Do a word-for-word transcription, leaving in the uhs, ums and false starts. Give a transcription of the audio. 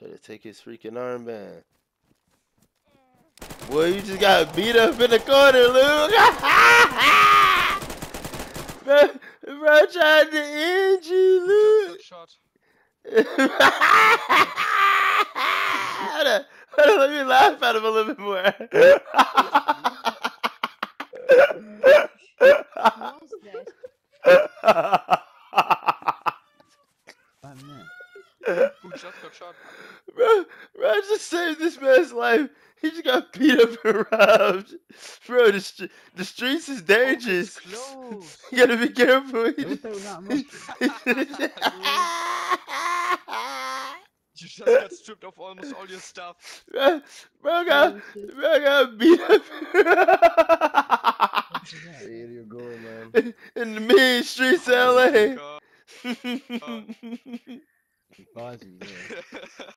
Try to take his freaking armband. Boy, you just got beat up in the corner, Luke. bro, bro tried to end you, Luke. Shot. hold on, hold on, let me laugh at him a little bit more. What was that? Who just got shot? Bro, bro, I just saved this man's life. He just got beat up and robbed. Bro, the, st the streets is dangerous. Oh, You gotta be careful. Don't say that much. You just got stripped of almost all your stuff. Bro, bro, got, bro got beat up. Where you going, man? In the mean streets of L A. Oh my God. Guys, yeah.